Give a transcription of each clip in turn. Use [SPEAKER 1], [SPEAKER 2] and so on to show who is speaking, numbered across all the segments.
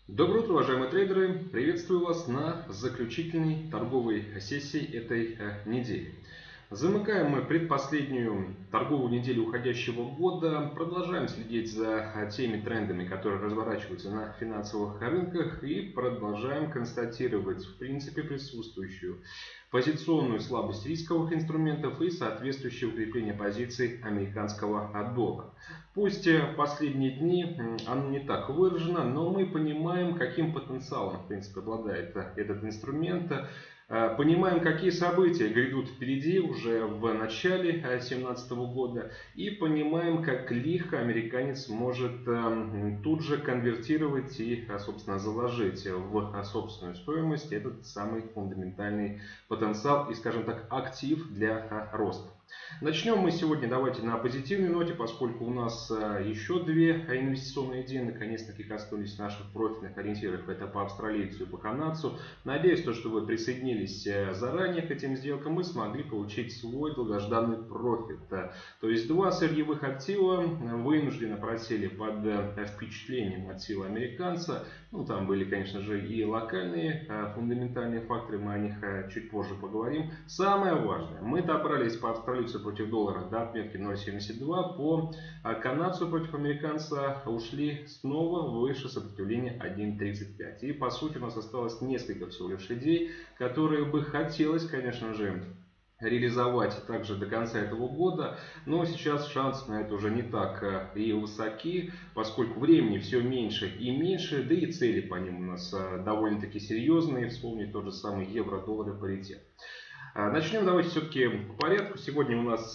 [SPEAKER 1] Доброе утро, уважаемые трейдеры! Приветствую вас на заключительной торговой сессии этой недели. Замыкаем мы предпоследнюю торговую неделю уходящего года. Продолжаем следить за теми трендами, которые разворачиваются на финансовых рынках, и продолжаем констатировать, в принципе, присутствующую позиционную слабость рисковых инструментов и соответствующее укрепление позиций американского доллара. Пусть в последние дни оно не так выражено, но мы понимаем, каким потенциалом, в принципе, обладает этот инструмент. Понимаем, какие события грядут впереди уже в начале 2017 года. И понимаем, как лихо американец может тут же конвертировать и, собственно, заложить в собственную стоимость этот самый фундаментальный потенциал и, скажем так, актив для роста. Начнем мы сегодня, давайте, на позитивной ноте, поскольку у нас еще две инвестиционные идеи наконец-таки коснулись наших профильных ориентиров. Это по австралийцу и по канадцу. Надеюсь, что вы присоединились заранее к этим сделкам и смогли получить свой долгожданный профит. То есть два сырьевых актива вынужденно просели под впечатлением от силы американца. Ну, там были, конечно же, и локальные фундаментальные факторы, мы о них чуть позже поговорим. Самое важное, мы добрались по австралийцу против доллара до отметки 0.72, по канадцу против американца ушли снова выше сопротивления 1.35. И по сути у нас осталось несколько всего лишь идей, которые бы хотелось, конечно же, реализовать также до конца этого года, но сейчас шансы на это уже не так и высоки, поскольку времени все меньше и меньше, да и цели по ним у нас довольно-таки серьезные. Вспомнить тот же самый евро-доллар и паритет. Начнем давайте все-таки по порядку. Сегодня у нас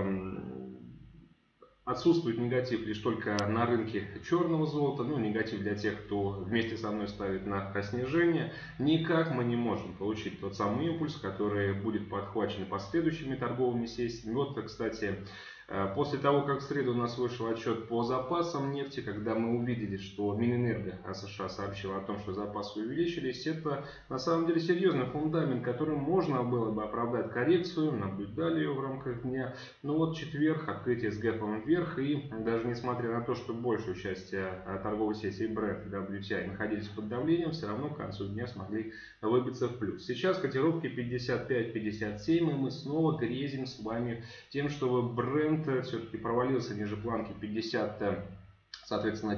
[SPEAKER 1] отсутствует негатив лишь только на рынке черного золота. Ну, негатив для тех, кто вместе со мной ставит на снижение. Никак мы не можем получить тот самый импульс, который будет подхвачен последующими торговыми сессиями. Вот, кстати, после того, как в среду у нас вышел отчет по запасам нефти, когда мы увидели, что Минэнерго США сообщила о том, что запасы увеличились, это на самом деле серьезный фундамент, которым можно было бы оправдать коррекцию, наблюдали ее в рамках дня. Но вот четверг, открытие с гэпом вверх, и даже несмотря на то, что большую часть торговой сессии Brent и WTI находились под давлением, все равно к концу дня смогли выбиться в плюс. Сейчас котировки 55-57, и мы снова грезим с вами тем, чтобы Brent все-таки провалился ниже планки 50, соответственно,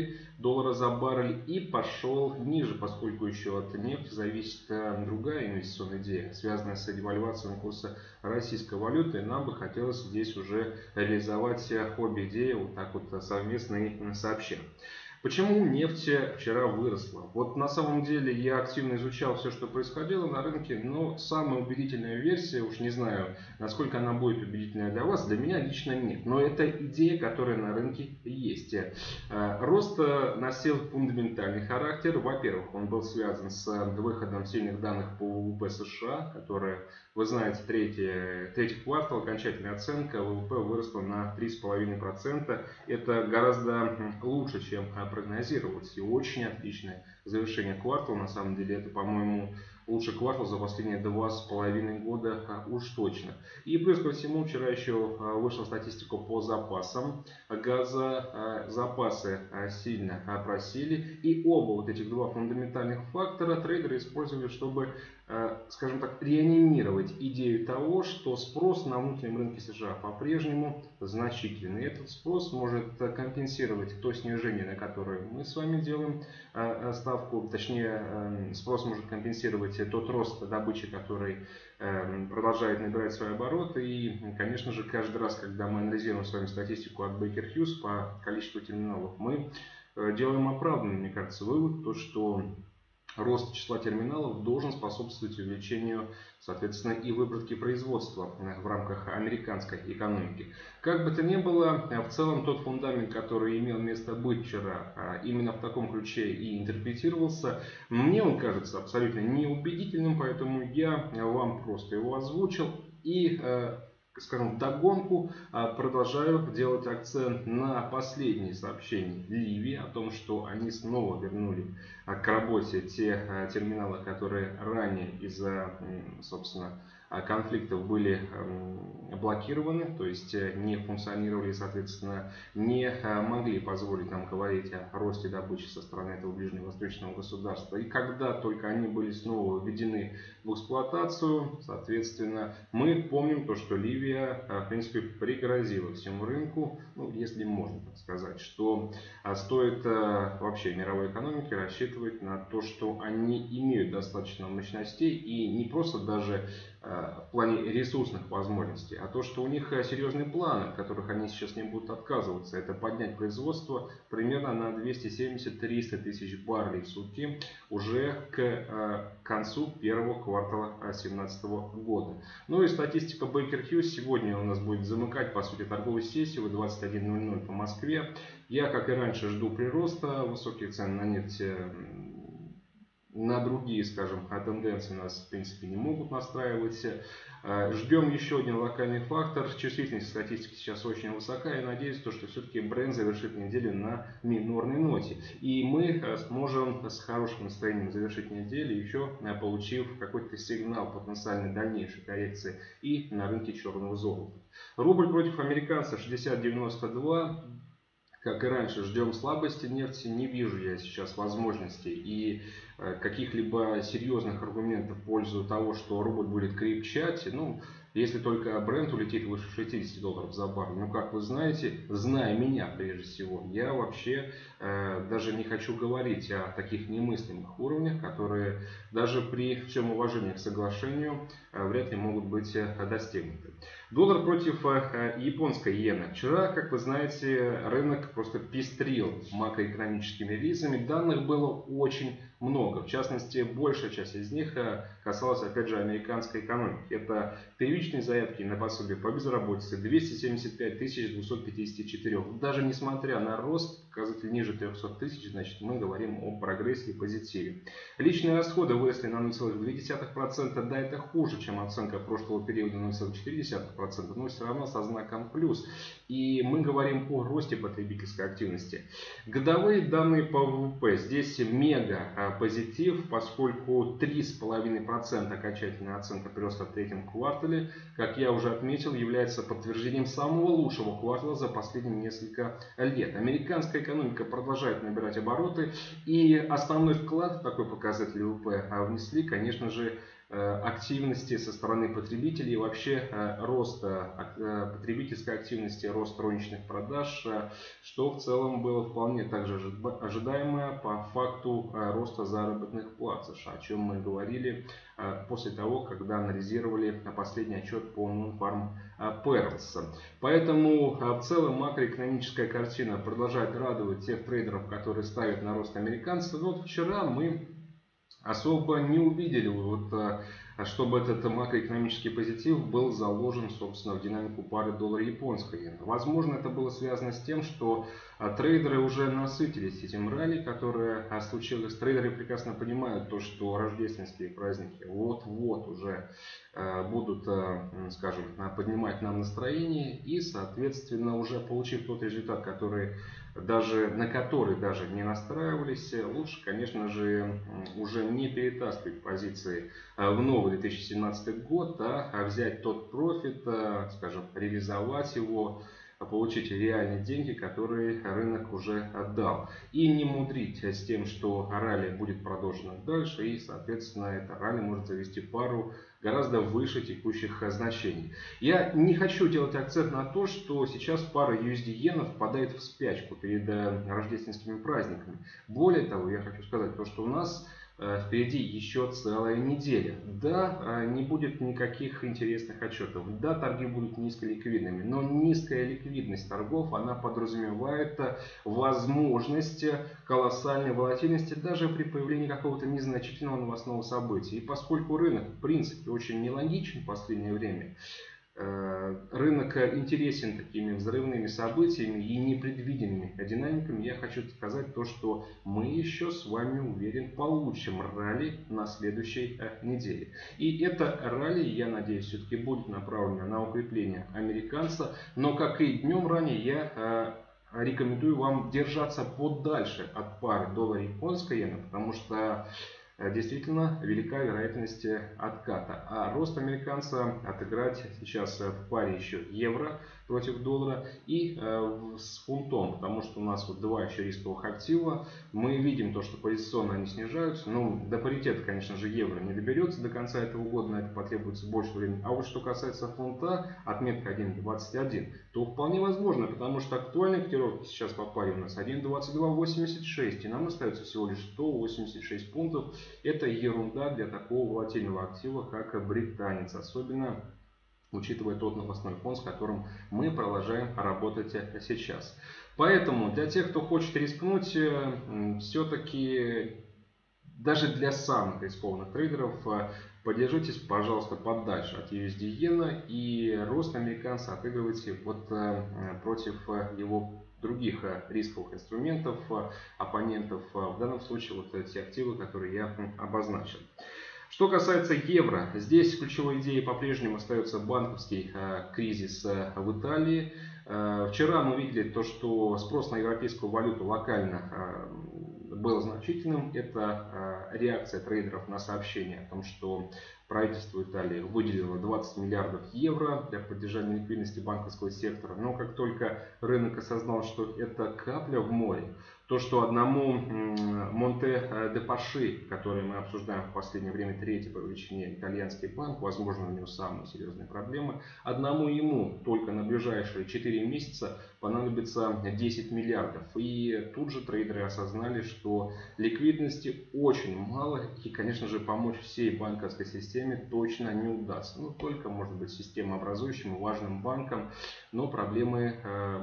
[SPEAKER 1] $4 за баррель и пошел ниже, поскольку еще от нефти зависит другая инвестиционная идея, связанная с девальвацией курса российской валюты. Нам бы хотелось здесь уже реализовать обе идеи вот так вот совместно и сообща. Почему нефть вчера выросла? Вот на самом деле я активно изучал все, что происходило на рынке, но самая убедительная версия, уж не знаю, насколько она будет убедительная для вас, для меня лично нет. Но это идея, которая на рынке есть. Рост носил фундаментальный характер. Во-первых, он был связан с выходом сильных данных по ВВП США, которая, вы знаете, третий квартал, окончательная оценка ВВП выросла на 3,5%. Это гораздо лучше, чем прогнозировалось. И очень отличное завершение квартала. На самом деле это, по-моему, лучший квартал за последние 2,5 года уж точно. И плюс ко всему, вчера еще вышла статистика по запасам газа. Запасы сильно просели. И оба вот этих два фундаментальных фактора трейдеры использовали, чтобы, скажем так, реанимировать идею того, что спрос на внутреннем рынке США по-прежнему значительный. Этот спрос может компенсировать то снижение, на которое мы с вами делаем ставку, точнее, спрос может компенсировать тот рост добычи, который продолжает набирать свои обороты. И, конечно же, каждый раз, когда мы анализируем с вами статистику от Baker Hughes по количеству терминалов, мы делаем оправданный, мне кажется, вывод, то, что рост числа терминалов должен способствовать увеличению, соответственно, и выработки производства в рамках американской экономики. Как бы то ни было, в целом тот фундамент, который имел место быть вчера, именно в таком ключе и интерпретировался, мне он кажется абсолютно неубедительным, поэтому я вам просто его озвучил и, скажем, вдогонку продолжаю делать акцент на последние сообщения Ливии о том, что они снова вернули к работе те терминалы, которые ранее из-за, собственно, конфликтов были блокированы, то есть не функционировали, соответственно, не могли позволить нам говорить о росте добычи со стороны этого ближневосточного государства. И когда только они были снова введены в эксплуатацию, соответственно, мы помним то, что Ливия, в принципе, пригрозила всему рынку, ну, если можно так сказать, что стоит вообще мировой экономике рассчитывать на то, что они имеют достаточно мощностей и не просто даже в плане ресурсных возможностей, а то, что у них серьезные планы, от которых они сейчас не будут отказываться. Это поднять производство примерно на 270-300 тысяч баррелей в сутки уже к концу первого квартала 2017 года. Ну и статистика Baker Hughes сегодня у нас будет замыкать, по сути, торговую сессию в 21:00 по Москве. Я, как и раньше, жду прироста, высокие цены на нефть. На другие, скажем, тенденции нас, в принципе, не могут настраивать. Ждем еще один локальный фактор. Чувствительность статистики сейчас очень высока. Я надеюсь, что все-таки бренд завершит неделю на минорной ноте. И мы сможем с хорошим настроением завершить неделю, еще получив какой-то сигнал потенциальной дальнейшей коррекции и на рынке черного золота. Рубль против американца 60.92. Как и раньше, ждем слабости нефти. Не вижу я сейчас возможностей и каких-либо серьезных аргументов в пользу того, что рубль будет крепчать. Ну, если только бренд улетит выше $60 за баррель. Но, как вы знаете, зная меня прежде всего, я вообще даже не хочу говорить о таких немыслимых уровнях, которые даже при всем уважении к соглашению вряд ли могут быть достигнуты. Доллар против японской иены. Вчера, как вы знаете, рынок просто пестрил макроэкономическими релизами. Данных было очень много. В частности, большая часть из них касалась, опять же, американской экономики. Это первичные заявки на пособие по безработице 275 254. Даже несмотря на рост, показатель ниже 300 тысяч, значит, мы говорим о прогрессе и позитиве. Личные расходы выросли на 0,2%. Да, это хуже, чем оценка прошлого периода 0,4%, но все равно со знаком плюс. И мы говорим о росте потребительской активности. Годовые данные по ВВП. Здесь мега позитив, поскольку 3,5% окончательная оценка прироста в третьем квартале, как я уже отметил, является подтверждением самого лучшего квартала за последние несколько лет. Американская экономика продолжает набирать обороты, и основной вклад в такой показатель ВВП внесли, конечно же, активности со стороны потребителей, вообще рост потребительской активности, рост розничных продаж, что в целом было вполне также ожидаемо по факту роста заработных плат США, о чем мы говорили после того, когда анализировали последний отчет по Non-Farm Payrolls. Поэтому в целом макроэкономическая картина продолжает радовать тех трейдеров, которые ставят на рост американцев. Но вот вчера мы особо не увидели, чтобы этот макроэкономический позитив был заложен, собственно, в динамику пары доллар-японская иена. Возможно, это было связано с тем, что трейдеры уже насытились этим ралли, которое случилось. Трейдеры прекрасно понимают то, что рождественские праздники вот-вот уже будут, скажем, поднимать нам настроение, и, соответственно, уже получив тот результат, на который даже не настраивались, лучше, конечно же, уже не перетаскивать позиции в новый 2017 год, а взять тот профит, скажем, реализовать его, получить реальные деньги, которые рынок уже отдал. И не мудрить с тем, что ралли будет продолжено дальше, и, соответственно, это ралли может завести пару гораздо выше текущих значений. Я не хочу делать акцент на то, что сейчас пара USD-иена впадает в спячку перед рождественскими праздниками. Более того, я хочу сказать то, что у нас впереди еще целая неделя. Да, не будет никаких интересных отчетов. Да, торги будут низколиквидными. Но низкая ликвидность торгов, она подразумевает возможность колоссальной волатильности даже при появлении какого-то незначительного новостного события. И поскольку рынок, в принципе, очень нелогичен в последнее время, рынок интересен такими взрывными событиями и непредвиденными динамиками, я хочу сказать то, что мы еще с вами, уверен, получим ралли на следующей неделе. И это ралли, я надеюсь, все-таки будет направлено на укрепление американца, но как и днем ранее, я рекомендую вам держаться подальше от пары доллар-японская иена, потому что действительно велика вероятность отката. А рост американца отыграть сейчас в паре еще евро против доллара и с фунтом, потому что у нас вот два еще рисковых актива. Мы видим то, что позиционно они снижаются. Ну, до паритета, конечно же, евро не доберется до конца этого года, на это потребуется больше времени. А вот что касается фунта, отметка 1.21, то вполне возможно, потому что актуальные котировки сейчас по паре у нас 1.2286, и нам остается всего лишь 186 пунктов. Это ерунда для такого волатильного актива, как британец, особенно учитывая тот новостной фон, с которым мы продолжаем работать сейчас. Поэтому для тех, кто хочет рискнуть, все-таки даже для самых рискованных трейдеров подержитесь, пожалуйста, подальше от USD иена, и рост американца отыгрывайте вот против его других рисковых инструментов, оппонентов, в данном случае вот те активы, которые я обозначил. Что касается евро, здесь ключевой идеей по-прежнему остается банковский кризис в Италии. Вчера мы видели то, что спрос на европейскую валюту локально был значительным. Это реакция трейдеров на сообщение о том, что правительство Италии выделило 20 миллиардов евро для поддержания ликвидности банковского сектора. Но как только рынок осознал, что это капля в море, то, что одному Монте де Паши, который мы обсуждаем в последнее время, третий по величине итальянский банк, возможно, у него самые серьезные проблемы, одному ему только на ближайшие 4 месяца понадобится 10 миллиардов. И тут же трейдеры осознали, что ликвидности очень мало, и, конечно же, помочь всей банковской системе точно не удастся. Ну, только, может быть, системообразующим и важным банкам, но проблемы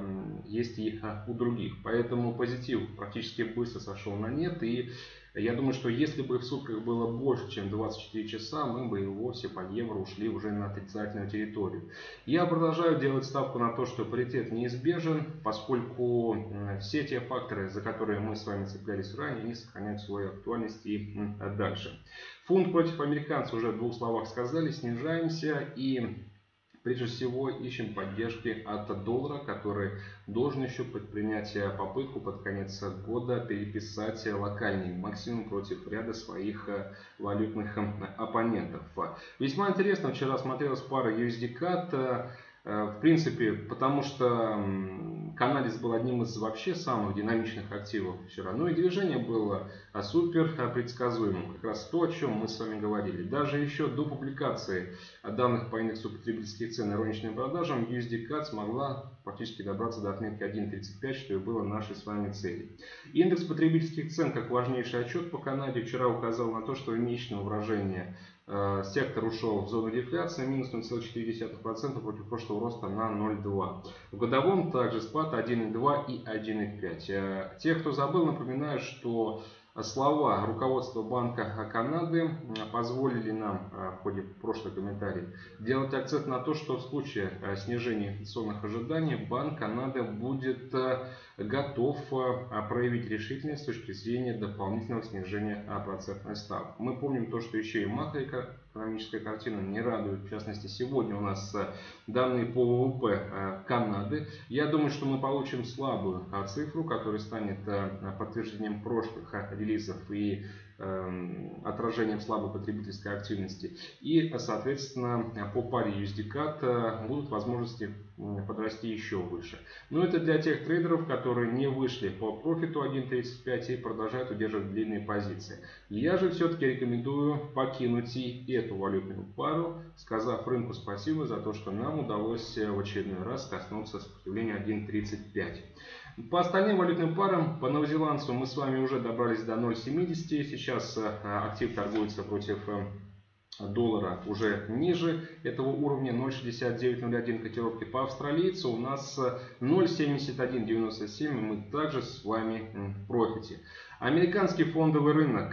[SPEAKER 1] есть и у других. Поэтому позитив практически быстро сошел на нет, и я думаю, что если бы в сутках было больше, чем 24 часа, мы бы и вовсе по евро ушли уже на отрицательную территорию. Я продолжаю делать ставку на то, что паритет неизбежен, поскольку все те факторы, за которые мы с вами цеплялись ранее, они сохраняют свою актуальность и дальше. Фунт против американца уже в двух словах сказали, снижаемся и прежде всего ищем поддержки от доллара, который должен еще предпринять попытку под конец года переписать локальный максимум против ряда своих валютных оппонентов. Весьма интересно вчера смотрелась пара USD-CAD. В принципе, потому что канадец был одним из вообще самых динамичных активов вчера. Ну и движение было супер предсказуемым. Как раз то, о чем мы с вами говорили. Даже еще до публикации данных по индексу потребительских цен и розничным продажам USD-CAD смогла практически добраться до отметки 1.35, что и было нашей с вами целью. Индекс потребительских цен, как важнейший отчет по Канаде, вчера указал на то, что в месячном выражении сектор ушел в зону дефляции, минус 0,4% против прошлого роста на 0,2%. В годовом также спад 1,2 и 1,5. Те, кто забыл, напоминаю, что слова руководства Банка Канады позволили нам в ходе прошлых комментариев делать акцент на то, что в случае снижения инфляционных ожиданий Банк Канады будет готов проявить решительность с точки зрения дополнительного снижения процентных ставок. Мы помним то, что еще и макроэкономическая картина не радует. В частности, сегодня у нас данные по ВВП Канады. Я думаю, что мы получим слабую цифру, которая станет подтверждением прошлых релизов и отражением слабой потребительской активности. И, соответственно, по паре USD-CAD будут возможности подрасти еще выше. Но это для тех трейдеров, которые не вышли по профиту 1.35 и продолжают удерживать длинные позиции. Я же все-таки рекомендую покинуть и эту валютную пару, сказав рынку спасибо за то, что нам удалось в очередной раз коснуться сопротивления 1.35. По остальным валютным парам, по новозеландцу мы с вами уже добрались до 0.70. Сейчас актив торгуется против доллара уже ниже этого уровня 0.6901 котировки. По австралийцу у нас 0.7197, и мы также с вами в профите. Американский фондовый рынок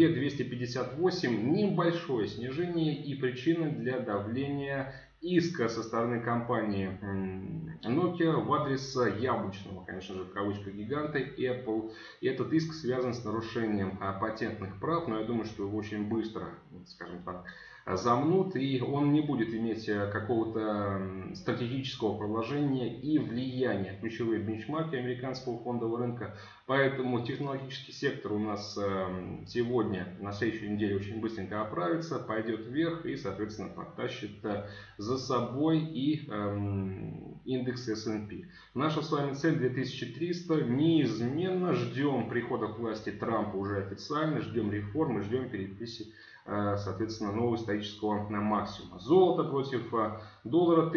[SPEAKER 1] 2258, небольшое снижение и причина для давления иска со стороны компании Nokia в адрес яблочного, конечно же, в кавычках гиганта Apple. И этот иск связан с нарушением патентных прав, но я думаю, что его очень быстро, скажем так, замнут, и он не будет иметь какого-то стратегического положения и влияния. Ключевые бенчмарки американского фондового рынка. Поэтому технологический сектор у нас сегодня, на следующей неделе очень быстренько оправится, пойдет вверх и, соответственно, потащит за собой и индекс S&P. Наша с вами цель 2300. Неизменно ждем прихода к власти Трампа уже официально, ждем реформы, ждем переписи, соответственно, нового исторического максимума. Золото против доллара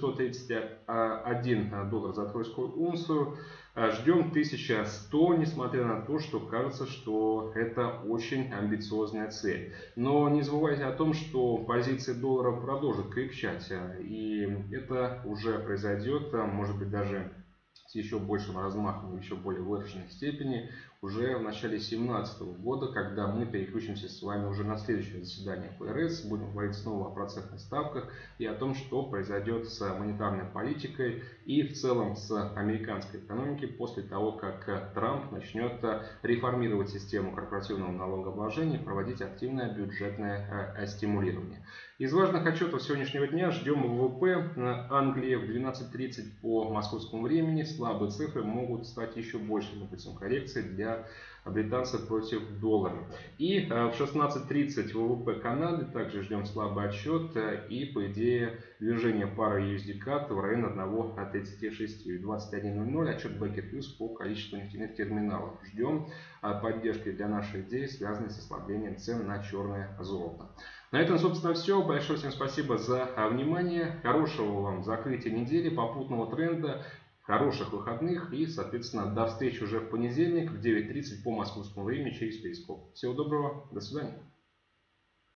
[SPEAKER 1] 1131 доллар за тройскую унцию. Ждем 1100, несмотря на то, что кажется, что это очень амбициозная цель. Но не забывайте о том, что позиции доллара продолжат крепчать. И это уже произойдет, может быть, даже с еще большим размахом, еще более выраженной степени, уже в начале 2017 года, когда мы переключимся с вами уже на следующее заседание ФРС, будем говорить снова о процентных ставках и о том, что произойдет с монетарной политикой и в целом с американской экономикой после того, как Трамп начнет реформировать систему корпоративного налогообложения и проводить активное бюджетное стимулирование. Из важных отчетов сегодняшнего дня ждем ВВП Англии в 12:30 по московскому времени. Слабые цифры могут стать еще большим импульсом коррекции для британцев против доллара. И в 16:30 ВВП Канады, также ждем слабый отчет и, по идее, движение пары USD-CAD в районе 1,36. В 21:00 отчет Baker Hughes по количеству нефтяных терминалов. Ждем поддержки для нашей идеи, связанной с ослаблением цен на черное золото. На этом, собственно, все. Большое всем спасибо за внимание. Хорошего вам закрытия недели, попутного тренда, хороших выходных и, соответственно, до встречи уже в понедельник в 9:30 по московскому времени через Перископ. Всего доброго, до свидания.